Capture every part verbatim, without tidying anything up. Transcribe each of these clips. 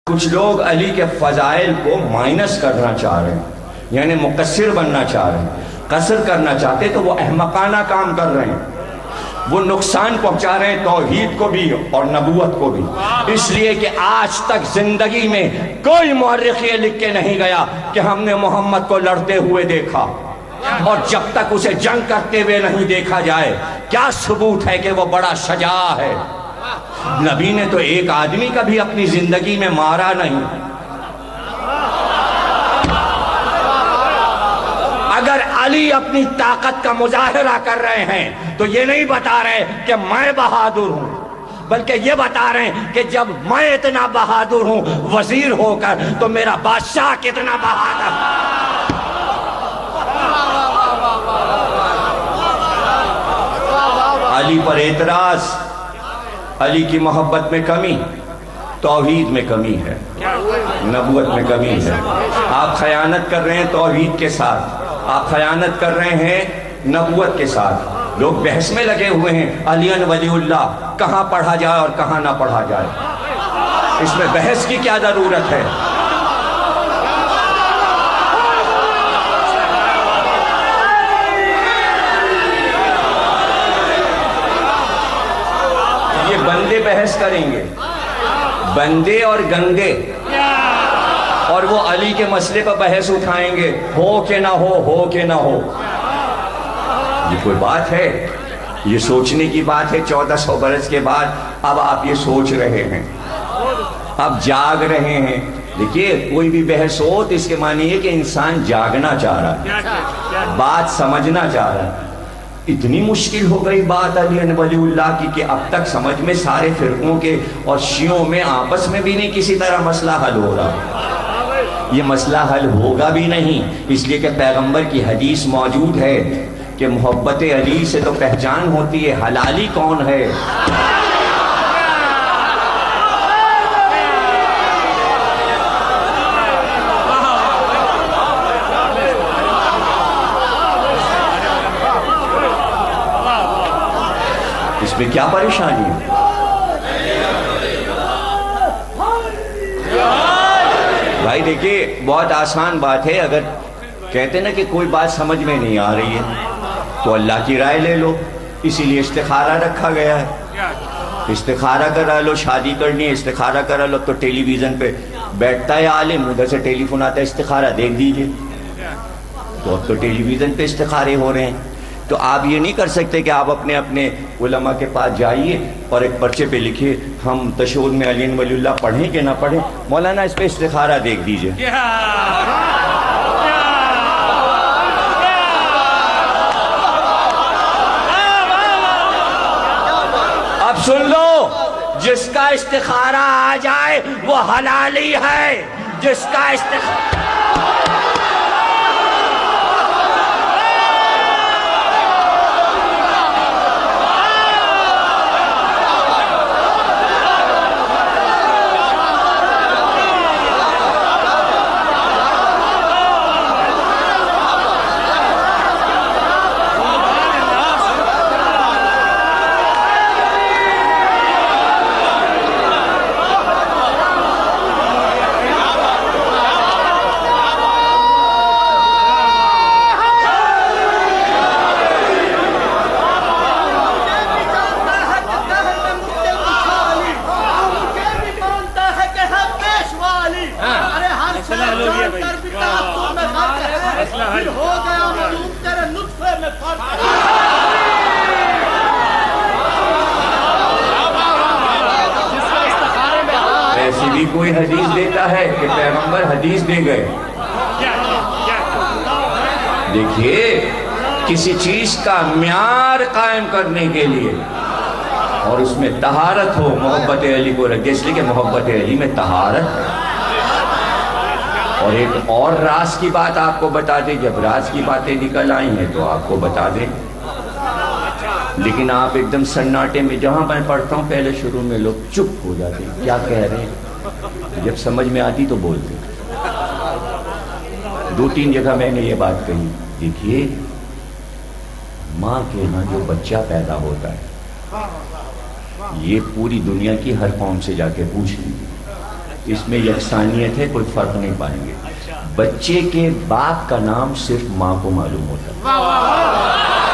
کچھ لوگ علی کے فضائل کو مائنس کرنا چاہ رہے ہیں، یعنی مقصر بننا چاہ رہے ہیں، قصر کرنا چاہتے تو وہ احمقانہ کام کر رہے ہیں، وہ نقصان پہنچا رہے ہیں توحید کو بھی اور نبوت کو بھی، اس لیے کہ آج تک زندگی میں کوئی مورخ یہ لکھ کے نہیں گیا کہ ہم نے محمد کو لڑتے ہوئے دیکھا، اور جب تک اسے جنگ کرتے ہوئے نہیں دیکھا جائے کیا ثبوت ہے کہ وہ بڑا شجاع ہے؟ نبی نے تو ایک آدمی کا بھی اپنی زندگی میں مارا نہیں۔ اگر علی اپنی طاقت کا مظاہرہ کر رہے ہیں تو یہ نہیں بتا رہے کہ میں بہادر ہوں، بلکہ یہ بتا رہے ہیں کہ جب میں اتنا بہادر ہوں وزیر ہو کر تو میرا بادشاہ کتنا بہادر۔ علی پر اعتراض، علی کی محبت میں کمی، توحید میں کمی ہے، نبوت میں کمی ہے۔ آپ خیانت کر رہے ہیں توحید کے ساتھ، آپ خیانت کر رہے ہیں نبوت کے ساتھ۔ لوگ بحث میں لگے ہوئے ہیں علی ولی اللہ کہاں پڑھا جائے اور کہاں نہ پڑھا جائے، اس میں بحث کی کیا ضرورت ہے؟ بندے بحث کریں گے، بندے اور گندے، اور وہ علی کے مسئلے پر بحث اٹھائیں گے، ہو کہ نہ ہو، ہو کہ نہ ہو۔ یہ کوئی بات ہے؟ یہ سوچنے کی بات ہے؟ چودہ سو برس کے بعد اب آپ یہ سوچ رہے ہیں، اب جاگ رہے ہیں۔ دیکھیے کوئی بھی بحث ہو تو اس کے معنی ہے کہ انسان جاگنا چاہ رہا ہے، بات سمجھنا چاہ رہا ہے۔ اتنی مشکل ہو گئی بات علی ولی اللہ کی کہ اب تک سمجھ میں سارے فرقوں کے اور شیعوں میں آپس میں بھی نہیں کسی طرح مسئلہ حل ہو رہا۔ یہ مسئلہ حل ہوگا بھی نہیں، اس لیے کہ پیغمبر کی حدیث موجود ہے کہ محبت علی سے تو پہچان ہوتی ہے حلالی کون ہے۔ اس میں کیا پریشانی ہے؟ بھائی دیکھیے بہت آسان بات ہے، اگر کہتے ہیں نا کہ کوئی بات سمجھ میں نہیں آ رہی ہے تو اللہ کی رائے لے لو، اسی لیے استخارہ رکھا گیا ہے۔ استخارہ کرا لو، شادی کرنی ہے استخارہ کرا لو، تو ٹیلی ویژن پہ بیٹھتا ہے عالم، ادھر سے ٹیلی فون آتا ہے استخارہ دیکھ دیجئے، تو اب تو ٹیلی ویژن پہ استخارے ہو رہے ہیں۔ تو آپ یہ نہیں کر سکتے کہ آپ اپنے اپنے علماء کے پاس جائیے اور ایک پرچے پہ لکھیے ہم تشہد میں علی ولی اللہ پڑھیں کہ نہ پڑھیں، مولانا اس پہ استخارہ دیکھ دیجئے۔ اب سن لو، جس کا استخارہ آ جائے وہ حلالی ہے، جس کا استخارہ ایسی بھی کوئی حدیث دیتا ہے کہ پیغمبر حدیث دے گئے؟ دیکھیے کسی چیز کا معیار قائم کرنے کے لیے اور اس میں طہارت ہو، محبت علی کو رکھے، اس لیے کہ محبت علی میں طہارت ہے۔ اور ایک اور راز کی بات آپ کو بتا دیں، جب راز کی باتیں نکل آئی ہیں تو آپ کو بتا دیں، لیکن آپ ایک دم سناٹے میں، جہاں میں پڑھتا ہوں پہلے شروع میں لوگ چپ ہو جاتے ہیں، کیا کہہ رہے ہیں، جب سمجھ میں آتی تو بولتے۔ دو تین جگہ میں نے یہ بات کہی، دیکھیے ماں کے ہاں جو بچہ پیدا ہوتا ہے یہ پوری دنیا کی ہر قوم سے جا کے پوچھ لیجیے، اس میں یکسانیت ہے، کوئی فرق نہیں پائیں گے. بچے کے باپ کا نام صرف ماں کو معلوم ہوتا ہے.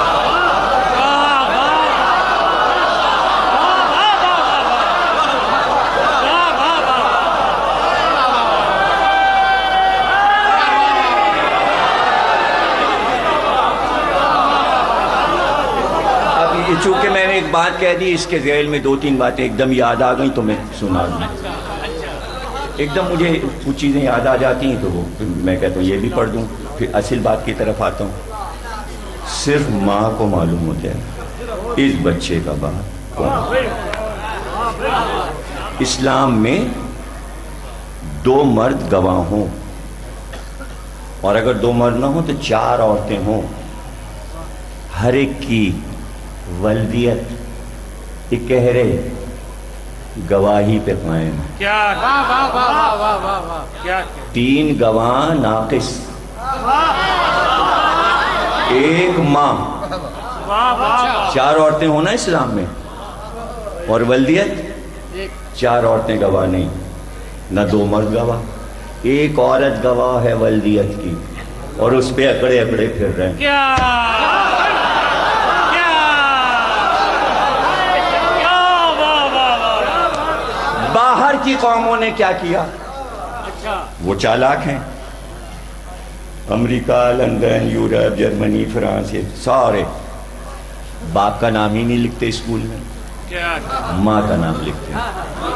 چونکہ میں نے ایک بات کہہ دی، اس کے ذیل میں دو تین باتیں ایک دم یاد آ گئیں تو میں سنا دوں. ایک دم مجھے کچھ چیزیں یاد آ جاتی ہیں تو وہ میں کہتا ہوں یہ بھی پڑھ دوں، پھر اصل بات کی طرف آتا ہوں. صرف ماں کو معلوم ہوتا ہے اس بچے کا باپ کون. اسلام میں دو مرد گواہ ہوں، اور اگر دو مرد نہ ہوں تو چار عورتیں ہوں، ہر ایک کی ولدیت اکہرے گواہی پہ قائم ہے. تین گواہ ناقص، ایک ماں. چار عورتیں ہونا اسلام میں، اور ولدیت چار عورتیں گواہ نہیں، نہ دو مرد گواہ. ایک عورت گواہ ہے ولدیت کی، اور اس پہ اکڑے اکڑے پھر رہے ہیں. باہر کی قوموں نے کیا کیا؟ وہ چالاک ہیں. America, London, Europe, Germany, France, سارے باپ کا نام ہی نہیں لکھتے اسکول میں، ماں کا نام لکھتے ہیں.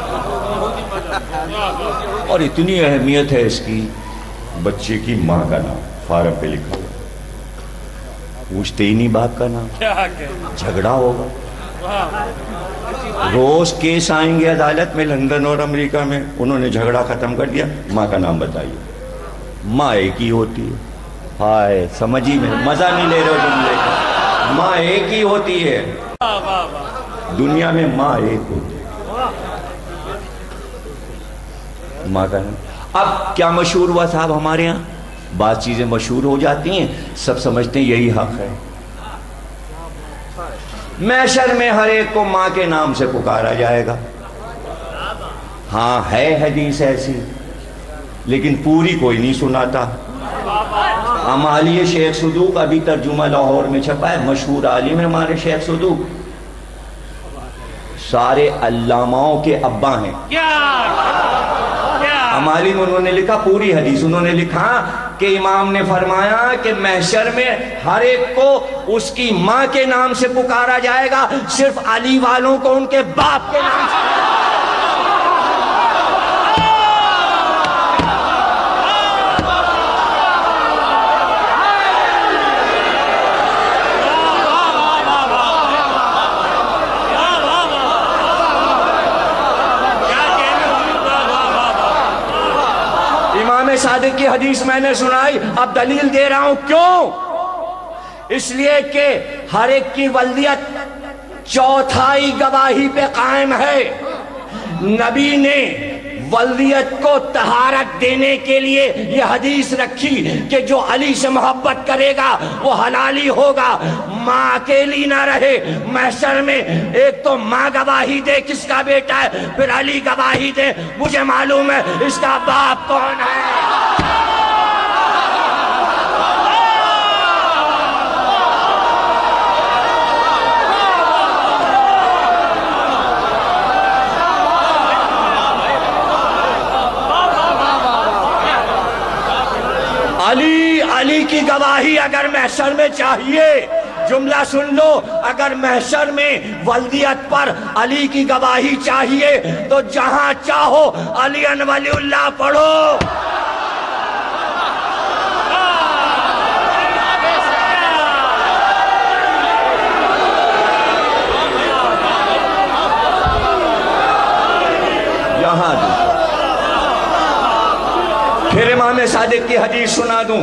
اور اتنی اہمیت ہے اس کی، بچے کی ماں کا نام فارم پہ لکھا ہوا، پوچھتے ہی نہیں باپ کا نام. جھگڑا ہوگا، روز کیس آئیں گے عدالت میں لندن اور امریکہ میں. انہوں نے جھگڑا ختم کر دیا، ماں کا نام بتائیے. ماں ایک ہی ہوتی ہے. ہائے سمجھی میں مزہ نہیں لے رہے جملے کا. ماں ایک ہی ہوتی ہے دنیا میں، ماں ایک ہوتی ہے. ماں کا نام. اب کیا مشہور ہوا صاحب ہمارے ہاں؟ بعض چیزیں مشہور ہو جاتی ہیں، سب سمجھتے ہیں یہی حق ہے. محشر میں ہر ایک کو ماں کے نام سے پکارا جائے گا. ہاں ہے حدیث ایسی، لیکن پوری کوئی نہیں سناتا. امالی شیخ صدوق ابھی ترجمہ لاہور میں چھپا ہے، مشہور عالم ہے ہمارے شیخ صدوق، سارے علاماؤں کے ابا ہیں. امالی میں انہوں نے لکھا پوری حدیث. انہوں نے لکھا کہ امام نے فرمایا کہ محشر میں ہر ایک کو اس کی ماں کے نام سے پکارا جائے گا، صرف علی والوں کو ان کے باپ کے نام سے. صادق کی حدیث میں نے سنائی، اب دلیل دے رہا ہوں کیوں. اس لیے کہ ہر ایک کی ولدیت چوتھائی گواہی پہ قائم ہے. نبی نے ولدیت کو طہارت دینے کے لیے یہ حدیث رکھی کہ جو علی سے محبت کرے گا وہ حلالی ہوگا، ماں اکیلی نہ رہے. محشر میں ایک تو ماں گواہی دے کس کا بیٹا ہے، پھر علی گواہی دے مجھے معلوم ہے اس کا باپ کون ہے. علی علی کی گواہی اگر محشر میں چاہیے، جملہ سن لو، اگر محشر میں ولدیت پر علی کی گواہی چاہیے تو جہاں چاہو علی ولی اللہ پڑھو. یہاں دوں پھر امام صادق کی حدیث سنا دوں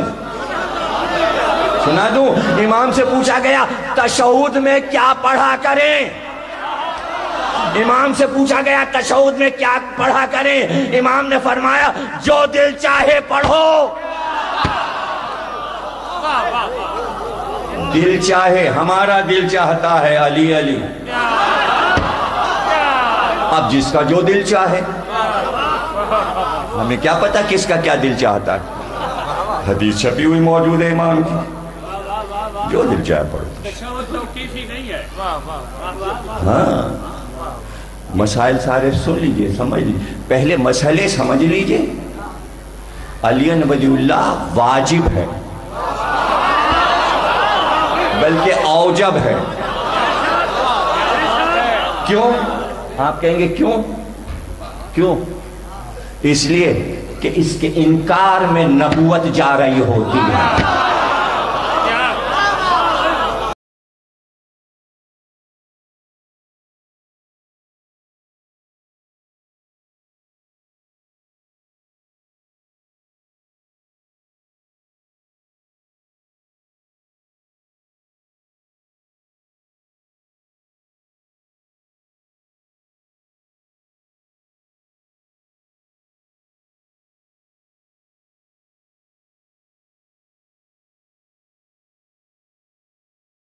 سنا دوں امام سے پوچھا گیا تشہد میں کیا پڑھا کریں. امام سے پوچھا گیا تشہد میں کیا پڑھا کریں. امام نے فرمایا جو دل چاہے پڑھو. دل چاہے، ہمارا دل چاہتا ہے علی علی. اب جس کا جو دل چاہے. ہمیں کیا پتا کس کا کیا دل چاہتا ہے. حدیث چھپی ہوئی موجود ہے امام کی, جو دل چاہے پڑھو. ہاں مسائل سارے سن لیجئے, سمجھ لیجئے, پہلے مسئلے سمجھ لیجئے. علی ولی اللہ واجب ہے, بلکہ اوجب ہے. کیوں؟ آپ کہیں گے کیوں؟ کیوں؟ اس لیے کہ اس کے انکار میں نبوت جا رہی ہوتی ہے.